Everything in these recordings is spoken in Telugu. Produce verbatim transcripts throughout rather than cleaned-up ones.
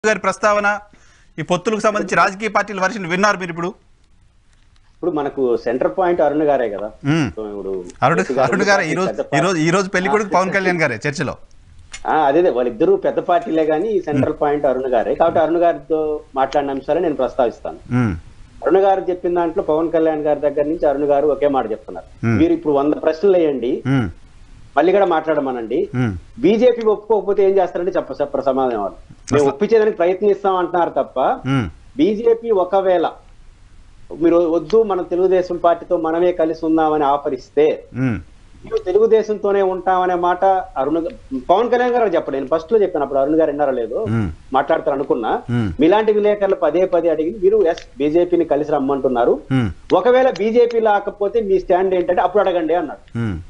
గారి ప్రస్తావన ఈ పొత్తులకు సంబంధించి రాజకీయ పార్టీల వర్షన్ విన్నారు మీరు ఇప్పుడు ఇప్పుడు మనకు సెంటర్ పాయింట్ అరుణ్ గారే కదా ఇప్పుడు అరుణ్ అరుణ్ గారే ఈ రోజు ఈ రోజు ఈ రోజు పెళ్లి కొడుకు పవన్ కళ్యాణ్ గారే చర్చలో అదే వాళ్ళిద్దరూ పెద్ద పార్టీలే కానీ సెంట్రల్ పాయింట్ అరుణ్ గారే కాబట్టి అరుణ్ గారితో మాట్లాడిన అంశాలే నేను ప్రస్తావిస్తాను. అరుణ్ గారు చెప్పిన దాంట్లో పవన్ కళ్యాణ్ గారి దగ్గర నుంచి అరుణ్ గారు ఒకే మాట చెప్తున్నారు. మీరు ఇప్పుడు వంద ప్రశ్నలు వేయండి, మళ్ళీ కూడా మాట్లాడమనండి, బీజేపీ ఒప్పుకోకపోతే ఏం చేస్తారంటే చెప్ప చెప్పరు సమాధానం. వాళ్ళు మేము ఒప్పించేదానికి ప్రయత్నిస్తాం అంటున్నారు తప్ప బీజేపీ ఒకవేళ మీరు వద్దు మనం తెలుగుదేశం పార్టీతో మనమే కలిసి ఉందామని ఆఫర్ ఇస్తే మీరు తెలుగుదేశంతోనే ఉంటామనే మాట అరుణ్ పవన్ కళ్యాణ్ గారు చెప్పండి. నేను ఫస్ట్ లో చెప్పాను, అప్పుడు అరుణ్ గారు విన్నారో లేదు మాట్లాడతారు అనుకున్నా. మీలాంటి విలేకరులు పదే పదే అడిగి మీరు ఎస్ బీజేపీని కలిసి రమ్మంటున్నారు, ఒకవేళ బీజేపీ లేకపోతే మీ స్టాండ్ ఏంటంటే అప్పుడు అడగండి అన్నాడు.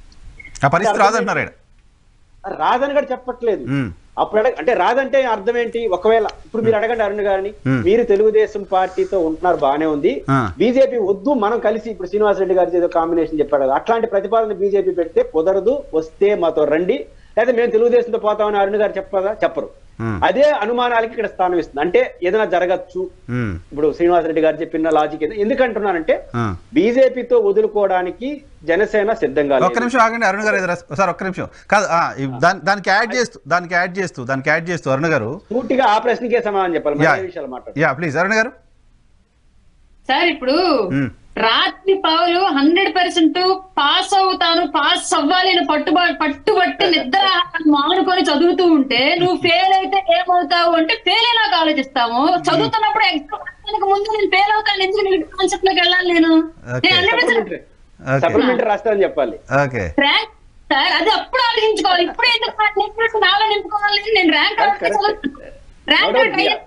రాదని కూడా చెప్పట్లేదు. అప్పుడు అడగ అంటే రాదంటే అర్థం ఏంటి? ఒకవేళ ఇప్పుడు మీరు అడగండి అరుణ్ గారిని, మీరు తెలుగుదేశం పార్టీతో ఉంటున్నారు బానే ఉంది, బీజేపీ వద్దు మనం కలిసి ఇప్పుడు శ్రీనివాస్ రెడ్డి గారి ఏదో కాంబినేషన్ చెప్పాడు కదా, అట్లాంటి ప్రతిపాదన బీజేపీ పెడితే కుదరదు, వస్తే మాతో రండి, లేదా మేము తెలుగుదేశంతో పోతామని అరుణ్ గారు చెప్పదా? చెప్పరు. అదే అనుమానాలకి ఇక్కడ స్థానం ఇస్తుంది. అంటే ఏదైనా జరగచ్చు. ఇప్పుడు శ్రీనివాస్ రెడ్డి గారు చెప్పిన లాజిక్ ఎందుకంటున్నానంటే బీజేపీతో వదులుకోవడానికి జనసేన సిద్ధంగా. ఒక్క నిమిషం ఆగండి అరుణ్ గారు, సార్ ఒక్క నిమిషం కాదు, దానికి యాడ్ చేస్తూ దానికి యాడ్ చేస్తూ దానికి యాడ్ చేస్తూ అరుణ్ గారు పూర్తిగా ఆ ప్రశ్నకే సమాధానం చెప్పాలి. విషయాలు మాట్లాడు ప్లీజ్ అరుణ్ గారు. సార్ ఇప్పుడు రాత్రి పౌలు హండ్రెడ్ పర్సెంట్ పాస్ అవుతాను, పాస్ అవ్వాలి పట్టుబ పట్టుబట్టి నిద్ర మానుకొని చదువుతూ ఉంటే నువ్వు ఫెయిల్ అయితే ఏమవుతావు అంటే ఫెయిల్ అయినాక ఆలోచిస్తాము. చదువుతున్నప్పుడు ఎగ్జామ్ ముందు నేను ఫెయిల్ అవుతాను, ఎందుకు నెగిటివ్ కాన్సెప్ట్ లోకి వెళ్ళాలి? నేను సప్లిమెంటరీ రాస్తానని చెప్పాలి సార్, అది అప్పుడు ఆలోచించుకోవాలి. ఇప్పుడు ఎందుకు నాలో నింపుకోవాలి? నేను ర్యాంక్ ర్యాంక్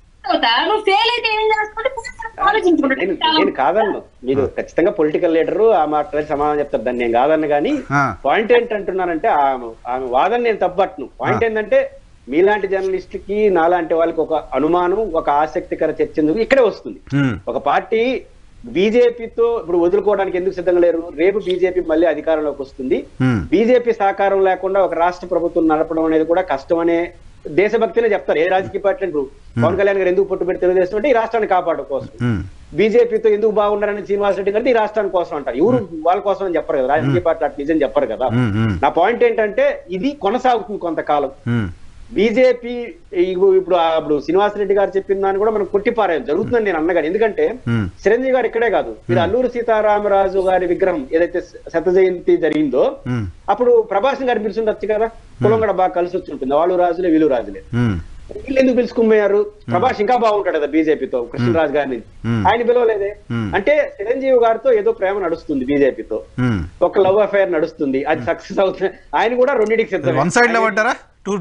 నేను కాదన్ను, మీరు ఖచ్చితంగా పొలిటికల్ లీడరు ఆ మాట సమాధానం చెప్తారు, దాన్ని నేను కాదన్ను. కానీ పాయింట్ ఏంటంటున్నానంటే ఆమె వాదన నేను తప్పట్ను. పాయింట్ ఏంటంటే మీలాంటి జర్నలిస్టులకి నాలాంటి వాళ్ళకి ఒక అనుమానం, ఒక ఆసక్తికర చర్చ ఇక్కడే వస్తుంది. ఒక పార్టీ బీజేపీతో ఇప్పుడు వదులుకోవడానికి ఎందుకు సిద్ధంగా లేరు? రేపు బీజేపీ మళ్ళీ అధికారంలోకి వస్తుంది, బీజేపీ సహకారం లేకుండా ఒక రాష్ట్ర ప్రభుత్వం నడపడం అనేది కూడా కష్టం అనే దేశభక్తినే చెప్తారు ఏ రాజకీయ పార్టీ. ఇప్పుడు పవన్ కళ్యాణ్ గారు ఎందుకు పుట్టు పెట్టి తెలుగుదేశం అంటే ఈ రాష్ట్రాన్ని కాపాడడం కోసం, బీజేపీతో ఎందుకు బాగున్నారని శ్రీనివాస్ రెడ్డి గారు ఈ రాష్ట్రాన్ని కోసం అంటారు. ఎవరు వాళ్ళ కోసం అని చెప్పరు కదా, రాజకీయ పార్టీలు అట్లా నిజం చెప్పరు కదా. నా పాయింట్ ఏంటంటే ఇది కొనసాగుతుంది కొంతకాలం. బీజేపీ ఇప్పుడు ఇప్పుడు శ్రీనివాస్ రెడ్డి గారు చెప్పిన దాన్ని కూడా మనం కొట్టిపారే జరుగుతుందని నేను అన్నగాను. ఎందుకంటే చిరంజీవి గారు ఇక్కడే కాదు, మీరు అల్లూరు సీతారామరాజు గారి విగ్రహం ఏదైతే శత జయంతి జరిగిందో అప్పుడు ప్రభాస్ గారు పిలుచుండొచ్చు కదా, కులం కూడా బాగా కలిసి వచ్చి ఉంటుంది, వాళ్ళు రాజులే వీళ్ళు రాజులే, వీళ్ళు ఎందుకు పిలుచుకుపోయారు? ప్రభాస్ ఇంకా బాగుంటాడు కదా బీజేపీతో, కృష్ణరాజు గారిని ఆయన పిలవలేదే. అంటే చిరంజీవి గారితో ఏదో ప్రేమ నడుస్తుంది బీజేపీతో, ఒక లవ్ అఫైర్ నడుస్తుంది, అది సక్సెస్ అవుతుంది. ఆయన కూడా రెండింటికి సిద్ధం.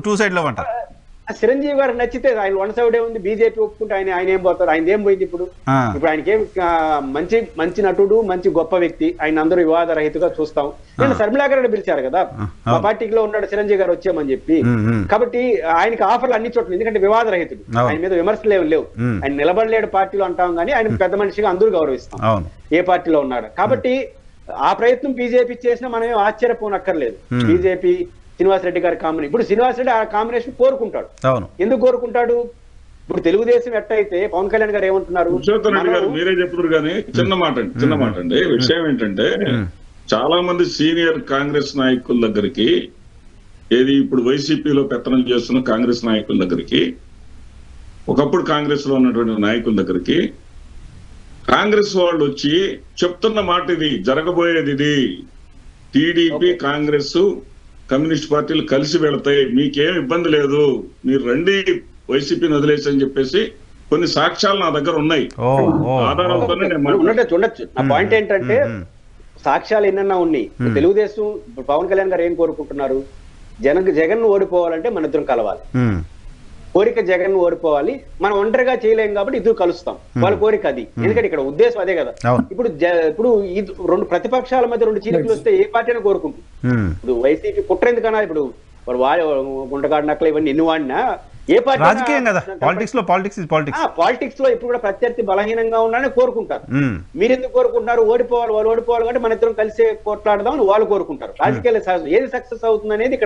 చిరంజీవి గారు నచ్చితే ఆయన వన్ సైడ్ ఉంది, బీజేపీ ఒప్పుకుంటే ఆయన ఆయన ఏం పోతారు? ఆయన ఏం పోయింది ఇప్పుడు? ఇప్పుడు ఆయనకేం మంచి మంచి నటుడు, మంచి గొప్ప వ్యక్తి, ఆయన అందరూ వివాద రహితగా చూస్తాం. నేను శర్మిలా గారు పిలిచారు కదా, మా పార్టీలో ఉన్నాడు చిరంజీవి గారు వచ్చామని చెప్పి. కాబట్టి ఆయనకి ఆఫర్లు అన్ని చోట్ల, ఎందుకంటే వివాద రహితుడు, ఆయన మీద విమర్శలు ఏమి లేవు, ఆయన నిలబడలేడు పార్టీలో అంటాం కానీ ఆయన పెద్ద మనిషిగా అందరూ గౌరవిస్తాం ఏ పార్టీలో ఉన్నాడు. కాబట్టి ఆ ప్రయత్నం బీజేపీ చేసినా మనం ఏం ఆశ్చర్యపోనక్కర్లేదు. బీజేపీ శ్రీనివాస్ రెడ్డి గారి కాంబినేషన్, ఇప్పుడు శ్రీనివాస్ రెడ్డి ఆ కాంబినేషన్ కోరుకుంటాడు. ఎందుకు కోరుకుంటాడు? ఇప్పుడు తెలుగుదేశం ఎట్టయితే పవన్ కళ్యాణ్ గారు ఏమంటున్నారు, మీరే చెప్తారు కానీ చిన్న మాట అండి చిన్న మాట అండి విషయం ఏంటంటే చాలా మంది సీనియర్ కాంగ్రెస్ నాయకుల దగ్గరికి, ఏది ఇప్పుడు వైసీపీలో పెత్తనం చేస్తున్న కాంగ్రెస్ నాయకుల దగ్గరికి, ఒకప్పుడు కాంగ్రెస్ లో ఉన్నటువంటి నాయకుల దగ్గరికి కాంగ్రెస్ వాళ్ళు వచ్చి చెప్తున్న మాట ఇది, జరగబోయేది ఇది, టీడీపీ కాంగ్రెస్ కమ్యూనిస్ట్ పార్టీలు కలిసి వెళతాయి, మీకేం ఇబ్బంది లేదు, మీరు రండి వైసీపీని వదిలేసి అని చెప్పేసి కొన్ని సాక్ష్యాలు నా దగ్గర ఉన్నాయి. ఆధారాలతోనే చూడొచ్చు. ఆ పాయింట్ ఏంటంటే సాక్ష్యాలు ఎన్నన్నా ఉన్నాయి. తెలుగుదేశం పవన్ కళ్యాణ్ గారు ఏం కోరుకుంటున్నారు? జన జగన్ ఓడిపోవాలంటే మన ఇద్దరం కలవాలి, కోరిక జగన్ ఓడిపోవాలి, మనం ఒంటరిగా చేయలేం కాబట్టి ఇద్దరు కలుస్తాం, వాళ్ళ కోరిక అది. ఎందుకంటే ఇక్కడ ఉద్దేశం అదే కదా. ఇప్పుడు ఇప్పుడు ఈ రెండు ప్రతిపక్షాల మధ్య రెండు చీలికలు వస్తే ఏ పార్టీ అని కోరుకుంటుంది. ఇప్పుడు వైసీపీ కుట్ర ఎందుకన్నా, ఇప్పుడు వాడు గుంటగాడు నక్కలు ఇవన్నీ ఎన్ని వాడినా ఏ పార్టీ పాలిటిక్స్ లో పాలిటిక్స్ పాలిటిక్స్ లో ఇప్పుడు కూడా ప్రత్యర్థి బలహీనంగా ఉండాలని కోరుకుంటారు. మీరెందుకు కోరుకుంటున్నారు? ఓడిపోవాలి, వాళ్ళు ఓడిపోవాలి కాబట్టి మన ఇద్దరం కలిసి కొట్లాడదాం అని వాళ్ళు కోరుకుంటారు. రాజకీయాలు ఏది సక్సెస్ అవుతుంది అనేది ఇక్కడ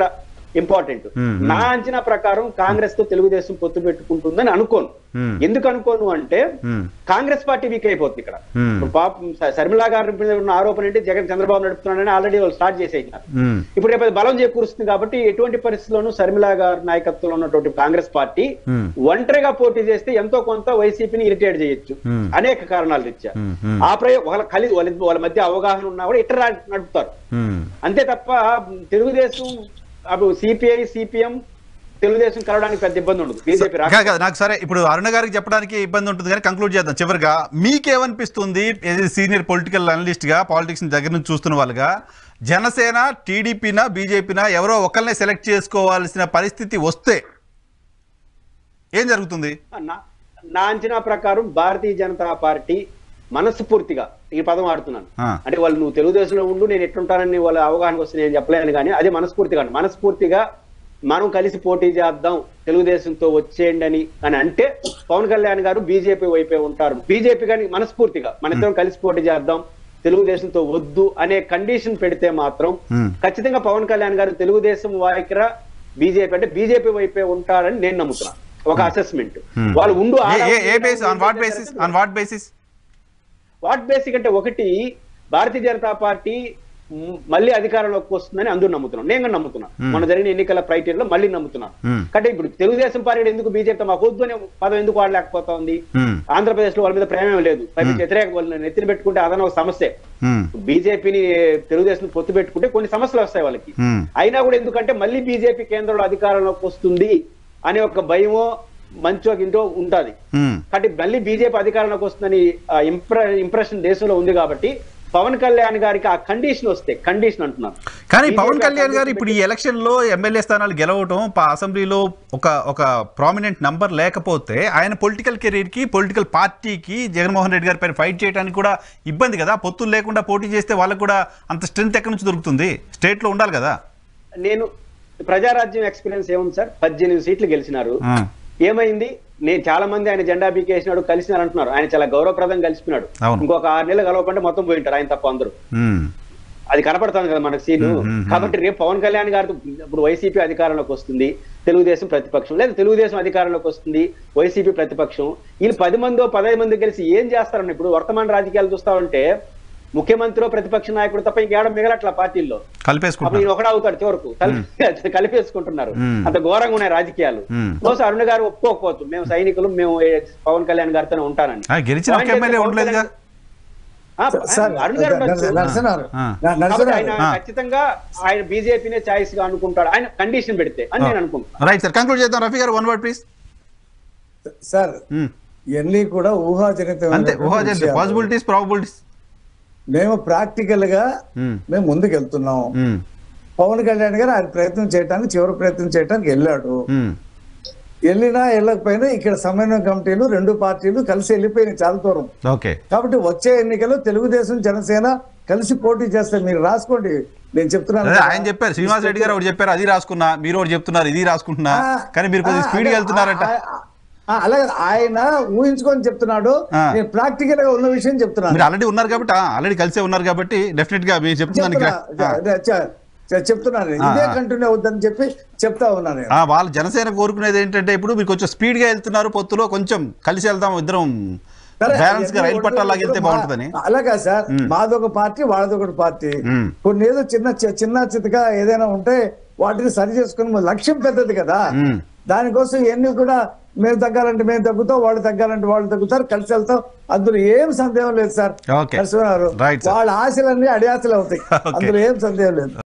ఇంపార్టెంట్. నా అంచనా ప్రకారం కాంగ్రెస్ తో తెలుగుదేశం పొత్తు పెట్టుకుంటుందని అనుకోను. ఎందుకు అనుకోను అంటే కాంగ్రెస్ పార్టీ వీక్ అయిపోతుంది ఇక్కడ. పాపం శర్మిలా గారి ఉన్న ఆరోపణ ఏంటి, జగన్ చంద్రబాబు నడుపుతున్నాడని ఆల్రెడీ వాళ్ళు స్టార్ట్ చేసేసినారు. ఇప్పుడు రేపు బలం చేకూరుస్తుంది కాబట్టి ఎటువంటి పరిస్థితుల్లోనూ శర్మిలా గారి నాయకత్వంలో ఉన్నటువంటి కాంగ్రెస్ పార్టీ ఒంటరిగా పోటీ చేస్తే ఎంతో కొంత వైసీపీని ఇరిటేట్ చేయొచ్చు అనేక కారణాలు రీత్యా. ఆ ప్రయోగం వాళ్ళ కలిసి వాళ్ళ మధ్య అవగాహన ఉన్నా కూడా ఇట్లా నడుపుతారు అంతే తప్ప తెలుగుదేశం అప్పుడు సిపిఐ సిపిఎం తెలుగుదేశం కలవడానికి పెద్ద ఇబ్బంది ఉండదు. బీజేపీ నాకు సరే ఇప్పుడు అరుణ గారికి చెప్పడానికి ఇబ్బంది ఉంటుంది కానీ కంక్లూడ్ చేద్దాం చివరిగా. మీకేమనిపిస్తుంది సీనియర్ పొలిటికల్ అనలిస్ట్ గా, పాలిటిక్స్ దగ్గర నుంచి చూస్తున్న వాళ్ళుగా, జనసేన టీడీపీనా బీజేపీనా ఎవరో ఒకరినే సెలెక్ట్ చేసుకోవాల్సిన పరిస్థితి వస్తే ఏం జరుగుతుంది? నా అంచనా ప్రకారం భారతీయ జనతా పార్టీ మనస్ఫూర్తిగా, ఈ పదం ఆడుతున్నాను అంటే వాళ్ళు నువ్వు తెలుగుదేశంలో ఉండు నేను ఎట్లుంటానని వాళ్ళ అవగాహనకు వస్తే నేను చెప్పలేను కానీ అది మనస్ఫూర్తిగా మనస్ఫూర్తిగా మనం కలిసి పోటీ చేద్దాం తెలుగుదేశంతో వచ్చేయండి అని అని అంటే పవన్ కళ్యాణ్ గారు బీజేపీ వైపే ఉంటారు. బీజేపీ కానీ మనస్ఫూర్తిగా మన ఇద్దరం కలిసి పోటీ చేద్దాం తెలుగుదేశంతో వద్దు అనే కండిషన్ పెడితే మాత్రం ఖచ్చితంగా పవన్ కళ్యాణ్ గారు తెలుగుదేశం వైఖర బీజేపీ అంటే బీజేపీ వైపే ఉంటారని నేను నమ్ముతున్నాను. ఒక అసెస్మెంట్ వాళ్ళు ఉండు వాట్ బేసిక్ అంటే ఒకటి భారతీయ జనతా పార్టీ మళ్ళీ అధికారంలోకి వస్తుందని అందరూ నమ్ముతున్నాం, నేను నమ్ముతున్నాను. మన జరిగిన ఎన్నికల క్రైటీరియాలో మళ్ళీ నమ్ముతున్నాను. అంటే ఇప్పుడు తెలుగుదేశం పార్టీ ఎందుకు బీజేపీ మాకు వద్దు అనే పదం ఎందుకు వాడలేకపోతా ఉంది? ఆంధ్రప్రదేశ్ లో వాళ్ళ మీద ప్రేమ లేదు, పైకి వ్యతిరేక వాళ్ళని నెత్తిని పెట్టుకుంటే అదన ఒక సమస్య. బీజేపీని తెలుగుదేశం పొత్తు పెట్టుకుంటే కొన్ని సమస్యలు వస్తాయి వాళ్ళకి. అయినా కూడా ఎందుకంటే మళ్ళీ బీజేపీ కేంద్రంలో అధికారంలోకి వస్తుంది అనే ఒక భయమో మంచో గింటో ఉంటది. కాబట్టి మళ్ళీ బీజేపీ అధికారంలోకి వస్తుందని ఇంప్ర ఇంప్రెషన్ దేశంలో ఉంది కాబట్టి పవన్ కళ్యాణ్ గారికి ఆ కండిషన్ వస్తే, కండిషన్ అంటున్నాను. కానీ పవన్ కళ్యాణ్ గారు ఇప్పుడు ఈ ఎలక్షన్ లో ఎమ్మెల్యే స్థానాలు గెలవటం, అసెంబ్లీలో ఒక ఒక ప్రామినెంట్ నంబర్ లేకపోతే ఆయన పొలిటికల్ కెరీర్ కి, పొలిటికల్ పార్టీకి జగన్మోహన్ రెడ్డి గారి పైన ఫైట్ చేయడానికి కూడా ఇబ్బంది కదా. పొత్తులు లేకుండా పోటీ చేస్తే వాళ్ళకు కూడా అంత స్ట్రెంత్ ఎక్కడి నుంచి దొరుకుతుంది? స్టేట్ లో ఉండాలి కదా. నేను ప్రజారాజ్యం ఎక్స్పీరియన్స్ ఏముంది సార్, పద్దెనిమిది సీట్లు గెలిచినారు. ఏమైంది? నేను చాలా మంది ఆయన జెండా బీకేసినాడు కలిసినారు అంటున్నారు. ఆయన చాలా గౌరవప్రదం కలిసిపోయినాడు. ఇంకొక ఆరు నెలలు కలవకుంటే మొత్తం పోయింటారు ఆయన తప్ప అందరూ. అది కనపడుతుంది కదా మనకు సీను. కాబట్టి రేపు పవన్ కళ్యాణ్ గారితో ఇప్పుడు వైసీపీ అధికారంలోకి వస్తుంది, తెలుగుదేశం ప్రతిపక్షం, లేదా తెలుగుదేశం అధికారంలోకి వస్తుంది, వైసీపీ ప్రతిపక్షం. వీళ్ళు పది మందో పదహైదు మంది కలిసి ఏం చేస్తారని ఇప్పుడు వర్తమాన రాజకీయాలు చూస్తా ఉంటే ముఖ్యమంత్రి ప్రతిపక్ష నాయకుడు తప్ప ఇంకేడ మిగలట్ల పార్టీల్లో అప్పుడు ఈయన ఒకడే అవుతాడు చివరకు. కలిపేసుకుంటున్నారు. అంత ఘోరంగా ఉన్నాయి రాజకీయాలు. బహుశా అరుణ్ గారు ఒప్పుకోకపోవచ్చు, మేము సైనికులు, మేము పవన్ కళ్యాణ్ గారితోనే ఉంటానని. అరుణ్ గారు ఆయన ఖచ్చితంగా ఆయన బీజేపీనే చాయిస్ గా అనుకుంటాడు ఆయన కండిషన్ పెడితే అని నేను అనుకుంటున్నాను. సార్ ఇవన్నీ కూడా ఊహాజనిత. మేము ప్రాక్టికల్ గా మేము ముందుకు వెళ్తున్నాం. పవన్ కళ్యాణ్ గారు ఆయన ప్రయత్నం చేయడానికి, చివరి ప్రయత్నం చేయడానికి వెళ్ళాడు. వెళ్ళినా వెళ్ళకపోయినా ఇక్కడ సమన్వయ కమిటీలు రెండు పార్టీలు కలిసి వెళ్ళిపోయినాయి చాలా దూరం. కాబట్టి వచ్చే ఎన్నికల్లో తెలుగుదేశం జనసేన కలిసి పోటీ చేస్తారు. మీరు రాసుకోండి, నేను చెప్తున్నాను. ఆయన చెప్పారు, శ్రీనివాస్ రెడ్డి గారు ఒకటి చెప్పారు, అది రాసుకున్నా, మీరు ఒకటి చెప్తున్నారు, ఇది రాసుకుంటున్నా, కానీ మీరు కొద్దిగా స్పీడ్ గా వెళ్తున్నారట. అలాగే ఆయన ఊహించుకొని చెప్తున్నాడు, నేను ప్రాక్టికల్ గా ఉన్న విషయం చెప్తున్నాను. మీరు ఆల్రెడీ ఉన్నారు కాబట్టి, ఆల్రెడీ కలిసే ఉన్నారు కాబట్టి డెఫినెట్ గా మీరు చెప్తున్నాను చెప్తున్నాను ఇదే కంటిన్యూ అవుతుందని చెప్పి చెప్తా ఉన్నాను. వాళ్ళ జనసేన కోరుకునేది ఏంటంటే ఇప్పుడు మీరు కొంచెం స్పీడ్ గా వెళ్తున్నారు, పొత్తులో కొంచెం కలిసి వెళ్దాం, ఇద్దరం బ్యాలెన్స్ గా రైలు పట్టాలాగా వెళ్తే బాగుంటుందని. అలాగా సార్, మాదొక పార్టీ వాళ్ళదొకటి పార్టీ. కొన్ని ఏదో చిన్న చిన్న చిత్తగా ఏదైనా ఉంటే వాటిని సరి చేసుకుని లక్ష్యం పెద్దది కదా. దానికోసం ఇవన్నీ కూడా మేము తగ్గాలంటే మేము తగ్గుతాం, వాళ్ళు తగ్గాలంటే వాళ్ళు తగ్గుతారు, కలిసి వెళ్తాం. అందులో ఏం సందేహం లేదు సార్. నరసింహారావు వాళ్ళ ఆశలన్నీ అడియాసలు అవుతాయి, అందులో ఏం సందేహం లేదు.